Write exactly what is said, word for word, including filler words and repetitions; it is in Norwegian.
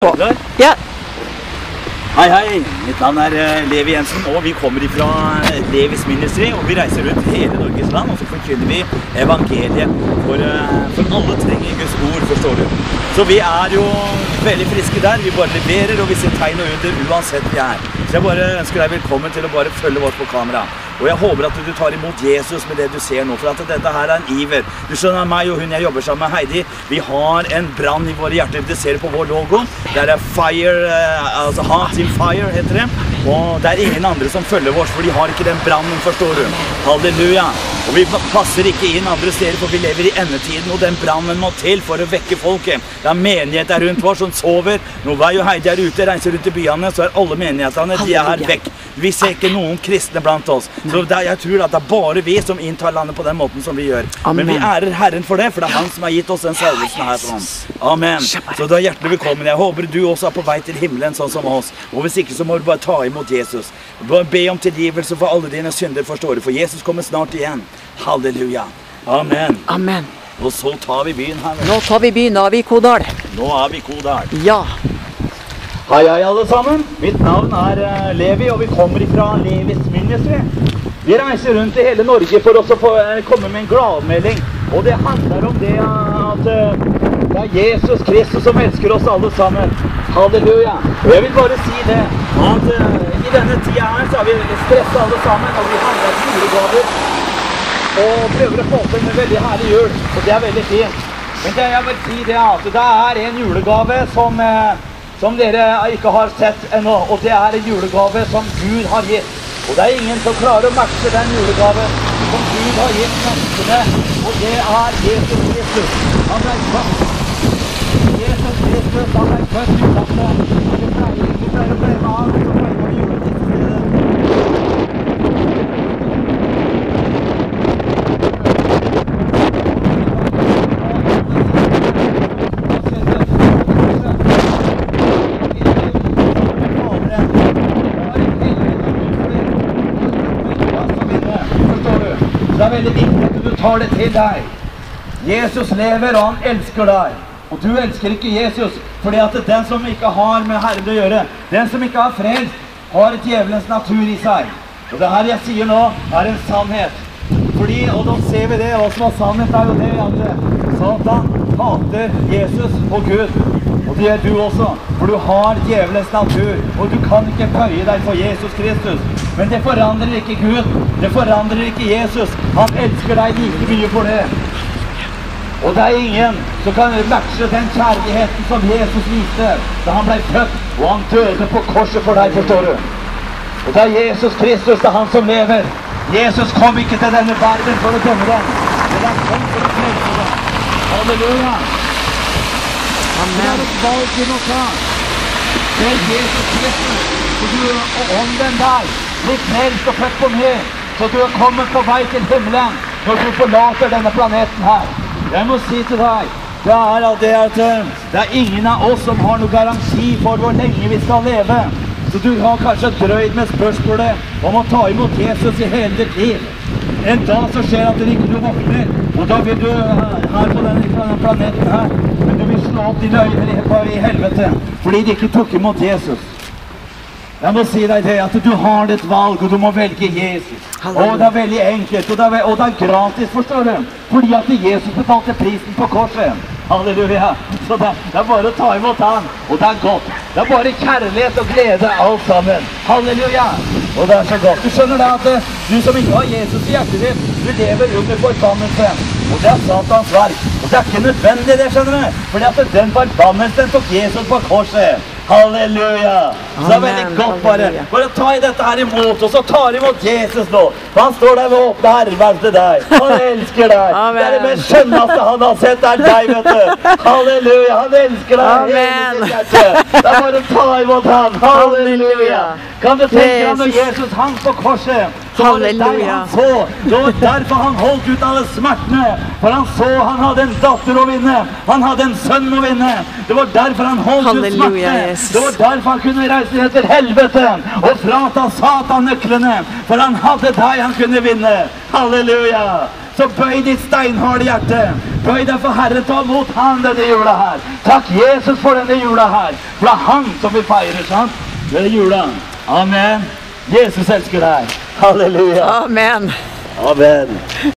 Klar? Ja. Hei, hei. Mitt navn er Levi Jensen, og vi kommer fra Levis Ministry, og vi reiser rundt hele Norges land, og så forkynner vi evangeliet, for, for alle trenger Guds ord, forstår du. Så vi er jo veldig friske der, vi bare leverer, og vi ser tegn og under uansett vi er. Så jeg bare ønsker deg velkommen til å bare følge oss på kamera. Og jeg håper at du tar imot Jesus med det du ser nå, for at dette her er en iver. Du skjønner meg og hun jeg jobber sammen med, Heidi, vi har en brann i våre hjerter. Du ser på vår logo. Det er Fire, altså Hearts in Fire heter det. Og det er ingen andre som følger oss, for de har ikke den brannen, forstår du. Halleluja. Og vi passer ikke inn andre steder, for vi lever i endetiden, og den brannen må til for å vekke folket. Det er menigheter rundt vår som sover. Når vei og Heidi er ute, reiser rundt i byene, så er alle menighetene, de er vekk. Vi ser ikke noen kristne blant oss. Så der, jeg tror at det er bare vi som inntar landet på den måten som vi gjør. Amen. Men vi ærer Herren for det, for det er han som har gitt oss den salvelsen her. Sånn. Amen. Så da er hjertelig velkommen. Jeg håper du også er på vei til himmelen sånn som oss. Og hvis ikke så må du bare ta imot Jesus. Bare be om tilgivelse for alle dine synder, forstår du. For Jesus kommer snart igjen. Halleluja. Amen. Amen. Og så tar vi byen her. Nå tar vi byen av i Kodal. Nå er vi i Kodal. Ja. Hei, hei alle sammen. Mitt navn er uh, Levi, og vi kommer fra Levis Ministry. Vi reiser rundt i hele Norge for å få uh, komme med en gladmelding. Og det handler om det uh, at uh, det er Jesus Kristus som elsker oss alle sammen. Halleluja. Og jeg vil bare si det, at uh, i denne tida her så er vi veldig stresset alle sammen, og vi handler til julegaver. Og prøver å få til en veldig herlig jul, og det er veldig fint. Men det jeg vil si det er at det er en julegave som... Uh, som dere ikke har sett ennå, og det er en julegave som Gud har gitt. Og det er ingen som klarer å matche den julegave som Gud har gitt menneskene, og det er Jesus Kristus. Han er født. Jesus Kristus, han er født utenfor. Vi pleier ikke å glemme han, så pleier vi å gjøre disse steder. Det er veldig viktig at du tar det til deg. Jesus lever, og han elsker deg. Og du elsker ikke Jesus, fordi at den som ikke har med Herren å gjøre, den som ikke har fred, har et djevelens natur i seg. Og det her jeg sier nå, er en sannhet. Fordi, og da ser vi det, og som er sannhet er jo det at Satan hater Jesus og Gud. Og det er du også, for du har djevelens natur, og du kan ikke bøye deg for Jesus Kristus. Men det forandrer ikke Gud, det forandrer ikke Jesus. Han elsker deg like mye for det. Og det er ingen som kan matche den kjærligheten som Jesus viste da han ble født, og han døde på korset for deg, forstår du. Og det er Jesus Kristus, det er han som lever. Jesus kom ikke til denne verden for å dømme dem, men han kom for å frelse dem. Halleluja. Amen. Det er et valg du må ta. Det er Jesus Kristus, og du og ånden deg. Litt frelst og født på ny, så du er kommet på vei til himmelen når du forlater denne planeten her. Jeg må si til deg, det er det at det er ingen av oss som har noe garanti for hvor lenge vi skal leve. Så du har kanskje drøyd med spørsmålet om å ta imot Jesus i hele ditt liv. En dag så skjer at du ikke våkner, og da vil du her på denne planeten her, men du vil slå opp dine øyne i helvete, fordi de ikke tok imot Jesus. Jeg må si deg det, at du har et valg, og du må velge Jesus. Og det er veldig enkelt, og det er, og det er gratis, forstår du? Fordi at Jesus betalte prisen på korset. Halleluja. Så det, det er bare å ta imot han, og det er godt. Det er bare kjærlighet og glede, alt sammen. Halleluja. Og det er så godt. Du skjønner det at du som ikke har Jesus i hjertet ditt, du lever under forbannelse. Og det er Satans verk. Og det er ikke nødvendig det, skjønner du? Fordi at den forbannelsen tok Jesus på korset. Halleluja. Så det er veldig godt bare. Bare ta i dette her imot, og så tar imot Jesus nå. Han står der ved åpne armer til deg. Han elsker deg. Amen. Det er det mest skjønneste han har sett, er deg, vet du. Halleluja. Han elsker deg. Amen. Det er bare å ta imot han. Halleluja. Kan du tenke deg når Jesus hang på korset, så var det deg han så. Det var derfor han holdt ut alle smertene. For han så han hadde en datter å vinne. Han hadde en sønn å vinne. Det var derfor han holdt ut smertene. Det var derfor han kunne reise ned til helvete og frata Satan nøklene. For han hadde deg han kunne vinne. Halleluja. så bøy ditt steinharde hjerte. Bøy deg for Herre, ta mot han denne jula her. Takk Jesus for denne jula her. For det er han som vi feirer, sant? Det er jula. Amen. Jesus elsker deg. Halleluja. Amen. Amen.